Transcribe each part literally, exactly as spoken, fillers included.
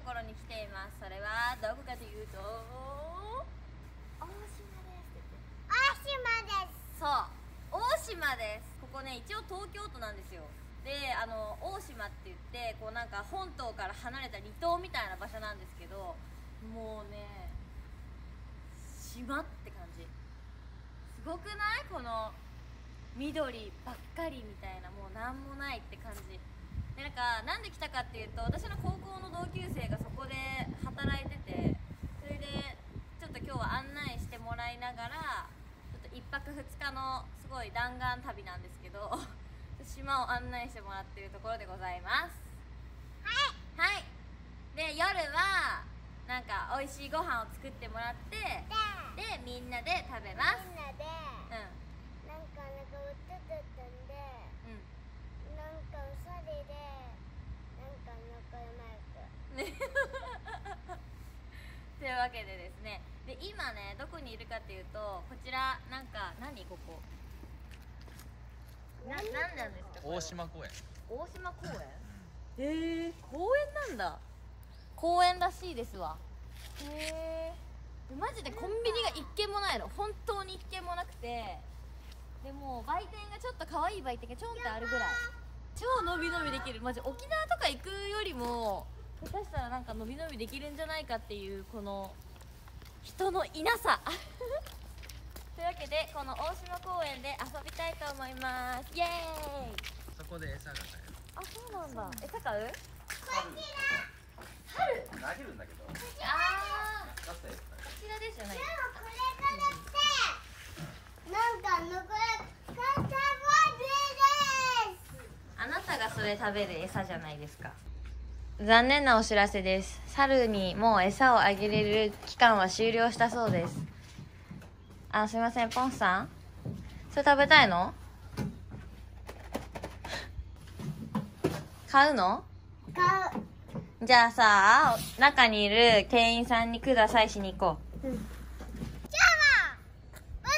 ころに来ています。それはどこかというと大島です。 大島です。 そう、大島です。ここね、一応東京都なんですよ。で、あの大島って言ってこうなんか本島から離れた離島みたいな場所なんですけど、もうね島って感じ。すごくない？この緑ばっかりみたいな、もうなんもないって感じで、なんかなんで来たかっていうと、私の高校の同級生がそこで働いてて、それでちょっと今日は案内してもらいながら、ちょっといっぱくふつかのすごい弾丸旅なんですけど島を案内してもらってるところでございます。はい、はい、で夜はなんか美味しいご飯を作ってもらって、でみんなで食べます。 みんなで、 うん、 なんかなんか歌だったんで、うん、なんかおしゃれで、なんか仲良くねというわけでですね、で今ねどこにいるかっていうと、こちらなんか何ここな、なんなんですか？ 大島公園。 大島公園？へえ、公園なんだ。公園らしいですわ。へえ。マジでコンビニが一軒もないの。本当に一軒もなくて、でも売店がちょっと可愛い売店がちょんってあるぐらい。超伸び伸びできる。マジ沖縄とか行くよりも下手したらなんか伸び伸びできるんじゃないかっていう、この人のいなさというわけで、この大島公園で遊びたいと思います。イエーイ。 そこで餌が買える。 あ、そうなんだ。餌買う？ こち春投げるんだけど。 あー、 出したやつ。 こちらですよね。 ら、でもこれからって、なんか残りカタボディです。 あなたがそれ食べる餌じゃないですか。残念なお知らせです。猿にもう餌をあげれる期間は終了したそうです。あ、すいません、ポンさん、それ食べたいの？買うの？ 買う。 じゃあさ、中にいる店員さんにくださいしに行こう。うん。 じゃあもう、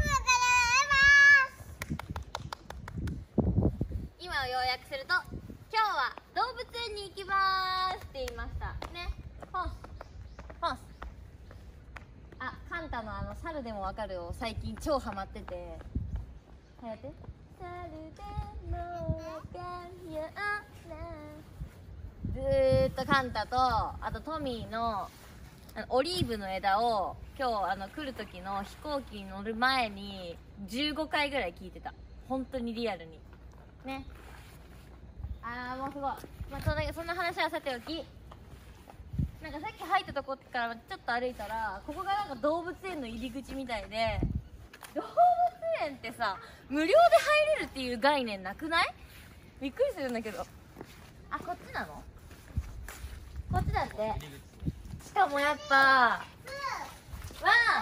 今を要約すると、今日は動物園に行きまーすって言いましたね。ポンスポンス。あ、カンタのあの猿でもわかるを最近超ハマってて、はやって猿でもわかるような、ずーっとカンタと、あとトミーのあのオリーブの枝を今日あの来る時の飛行機に乗る前にじゅうごかいぐらい聞いてた。本当にリアルにね。あーもうすごい。まあ、そんなそんな話はさておき、なんかさっき入ったとこからちょっと歩いたら、ここがなんか動物園の入り口みたいで、動物園ってさ無料で入れるっていう概念なくない？びっくりするんだけど。あ、こっちなの？こっちだって。しかもやっぱわあ、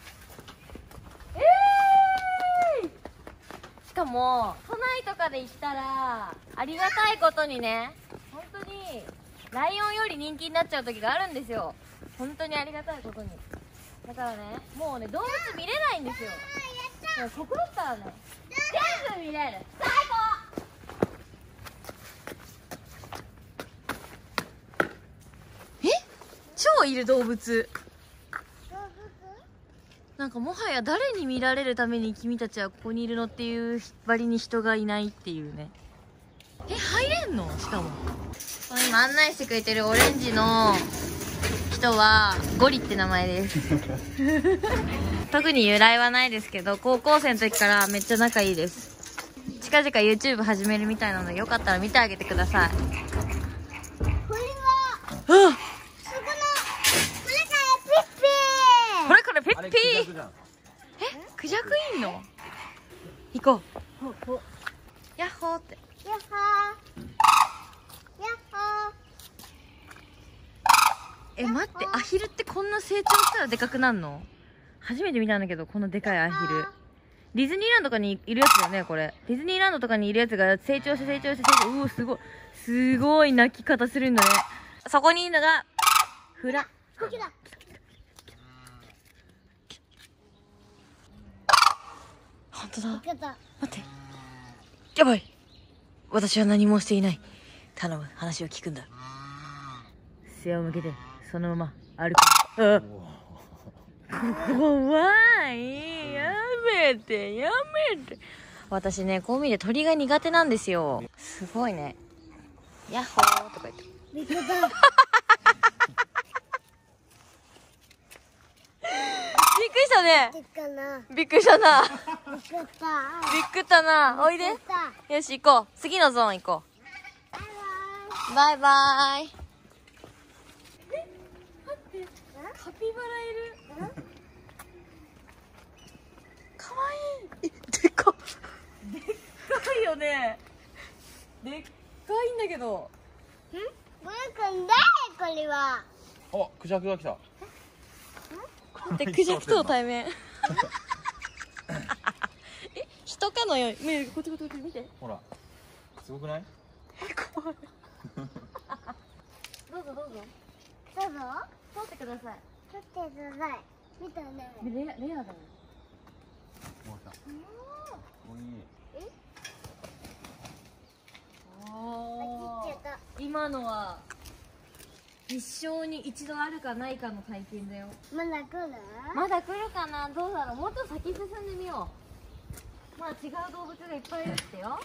えー、しかも都内とかで行ったらありがたいことにね、本当にライオンより人気になっちゃう時があるんですよ。本当にありがたいことに。だからね、もうね動物見れないんですよ。でもここだったらね全部見れる。最高。超いる動物。なんかもはや誰に見られるために君たちはここにいるのっていう割に人がいないっていうね。え、入れんの？しかもこの今案内してくれてるオレンジの人はゴリって名前です特に由来はないですけど、高校生の時からめっちゃ仲いいです。近々 YouTube 始めるみたいなので、よかったら見てあげてください。 これは、 あっ、 これからピッピー。 これからペッピー。え、クジャクいんの？行こう。ヤッホーって。 やっほー。やっほー。 え、待って、アヒルってこんな成長したらでかくなんの？初めて見たんだけど、このでかいアヒル。ディズニーランドとかにいるやつだよね、これ。ディズニーランドとかにいるやつが成長して成長して成長。うお、すごい。すごい鳴き方するんだね。そこにいるのが、フラ。 こっちだ。 ほんとだ。 こっちだ。 待って。やばい。私は何もしていない。頼む、話を聞くんだ。 視線を向けてそのまま歩く。あ怖い。やめてやめて。私ね、こう見て鳥が苦手なんですよ。すごいね。ヤッホーとか言って。 びっくりした。 びっくりしたね。 びっくりな。 びっくりしたな。 びっくりした。 びっくったな。おいで。 びっくりしたよし行こう。次のゾーン行こう。バイバイ。え、待って。カピバラいる。かわいい。え、でっか。でっかいよね。でっかいんだけど。 ん？これくんだよ、これは。 お、クジャクが来た。 で、クジャクとの対面。え、人かのように。ねえ、こっちこっちこっち見て。 ほら、すごくない？ 怖い。どうぞどうぞ。 どうぞ。 取ってください。 撮ってください。見たね。 レア、レアだよ。 もう来た。おいい。 おあ、ちっちゃった。 今のは一生に一度あるかないかの体験だよ。 まだ来る？ まだ来るかな。どうだろう。もっと先進んでみよう。まあ違う動物がいっぱいいるってよ。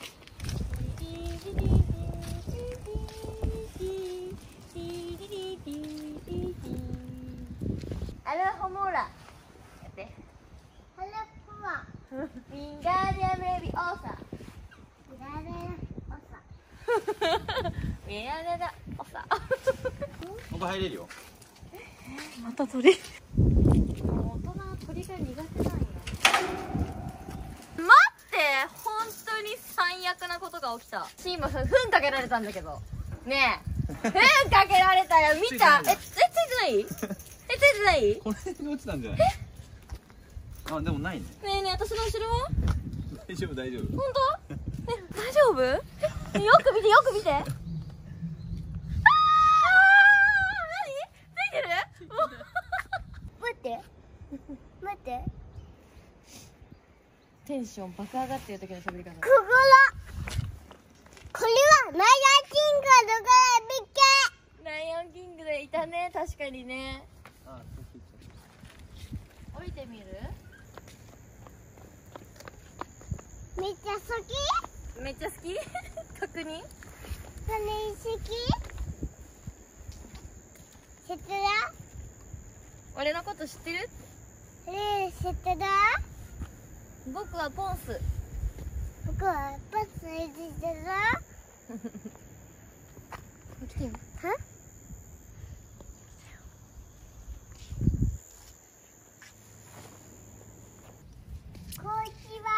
アルホモーラやってハレフワ。 ミンガーディアムレビオーサいられる。おさ。 ミヤネダオサここ入れるよ。 また鳥。大人は鳥が苦手なんや。待って、本当に最悪なことが起きた。シーマさん、糞かけられたんだけどねえ。糞かけられたよ。見た？え、え、ついてない？え、ついてない？ これに落ちたんじゃない？あ、でもないね。 ねえねえ、私の後ろは大丈夫大丈夫。 本当？え、大丈夫？え、よく見て、よく見て。あー、何？ついてる？ 待って。待って。 テンション爆上がってる時の喋り方。 ここら。これはマヤキングのからびっライオンキングでいたね、確かにね。 あ、 降りてみる？ け。めっちゃ好き？ めっちゃ好き？確認？ それ好き？知ってる？ 俺のこと知ってる？ ねえ、知ってる？ 僕はポンス。 僕はパス知ってる？ 来てよ。 は？こんにちは。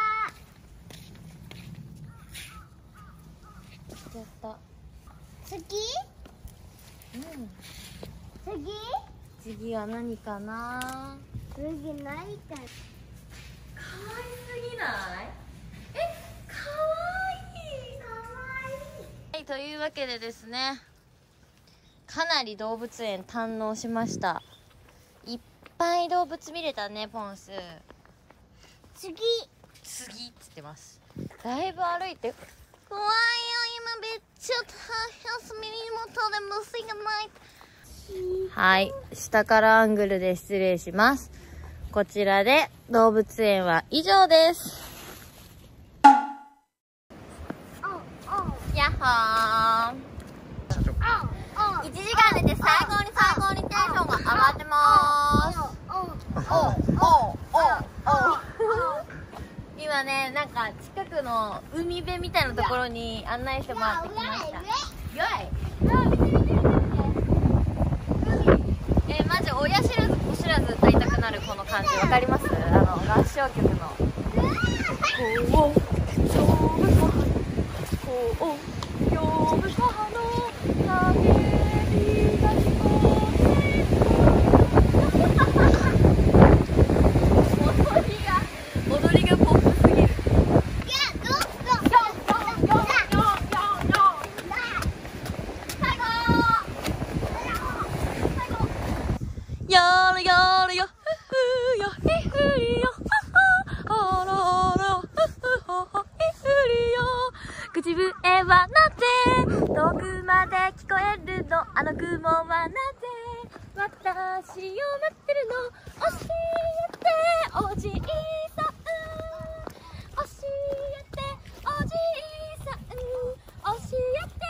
来ちゃった。 好き？ うん。 好き？ 次は何かな？ 次ないか。 可愛すぎない？え、可愛い。可愛い。はい、というわけでですね、かなり動物園堪能しました。いっぱい動物見れたね、ポンス。 次。 次っつってます。だいぶ歩いて。怖いよ、今めっちゃ大変。耳元で虫が鳴いて。はい、下からアングルで失礼します。こちらで動物園は以上です。やっほー。いちじかん寝て最高に最高にテンションが上がってまーす。おうおうおうおう。今ね、なんか近くの海辺みたいなところに案内してもらってきました。よい。見て見て見て見て。えー、マジ親知らず子知らず歌いたくなるこの感じわかります？あの合唱曲の。こう呼ぶこう呼ぶの叫びが聞こえ踊りが踊りがポップすぎる。やるやるよ、ふふよ、ひふりよ、はは、あらら、ふふはは、ひふりよ。口笛はなぜ遠くまで聞こえるの？あの雲はなぜ私を待ってるの教えておじいさん、教えておじいさん、教えて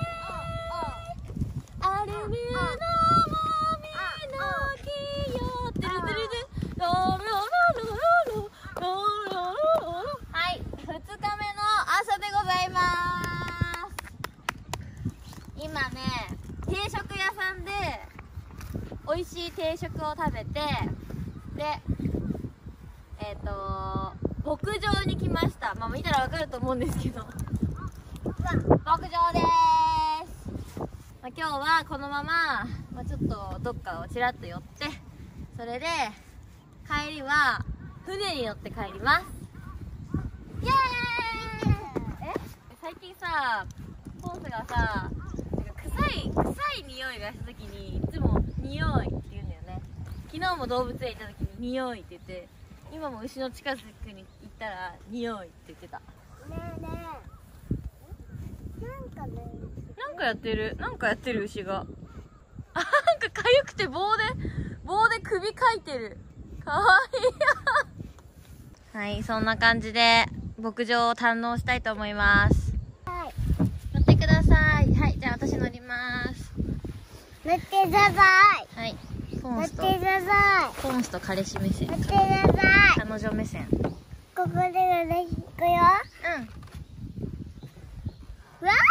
アルミのもみの木よ、てるてるてるロロロロロロロロロ。はい、ふつかめの朝でございます。今ね、定食屋さんで美味しい定食を食べて、でえっ、ー、と牧場に来ました。まあ見たらわかると思うんですけど牧場でーす。まあ、今日はこのまま、まあ、ちょっとどっかをちらっと寄って、それで帰りは船に乗って帰ります。イエーイ。え最近さ、ポンスがさ、なんか臭い臭い匂いがした時にいつも匂いって言うんだよね。昨日も動物園行った時に匂いって言って、今も牛の近くに行ったら匂いって言ってた。 ねえねえ、なんかね、 なんかやってる、なんかやってる牛が。あ、なんか痒くて棒で棒で首かいてる。かわいい。はい、そんな感じで牧場を堪能したいと思います。 はい、 乗ってください。はい、じゃあ私乗ります。 乗ってください。 はい、ポンスと乗ってくださポンスと彼氏目線、 い。乗ってください。 彼女目線。 ここで私行くよ。 うん。 うわ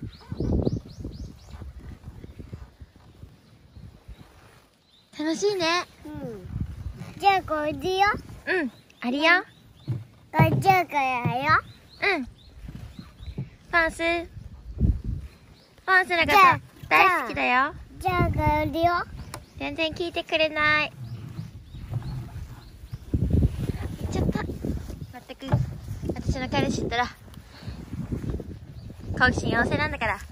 ー、楽しいね。 ー。うん。じゃあこれでよ。 うん、ありよ。 こっちからやよ。 うん。ポンス。ポンスのことじゃあ大好きだよ。 じゃあこれでよ。 全然聞いてくれない。行っちゃった。まったく、私の彼氏ったら好奇心旺盛なんだから。